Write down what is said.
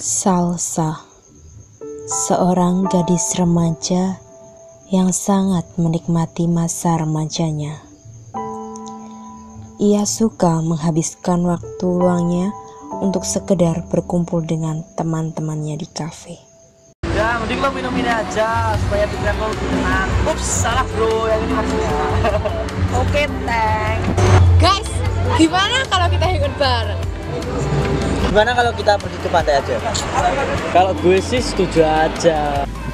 Salsa, seorang gadis remaja yang sangat menikmati masa remajanya. Ia suka menghabiskan waktu luangnya untuk sekedar berkumpul dengan teman-temannya di kafe. Ya, mending lo minum ini aja supaya pikiran lo lebih tenang. Ups, salah bro, yang ini maksudnya. Oke, thanks. Guys, gimana kalau kita ikut bareng? Gimana kalau kita pergi ke pantai aja? Kalau gue sih setuju aja.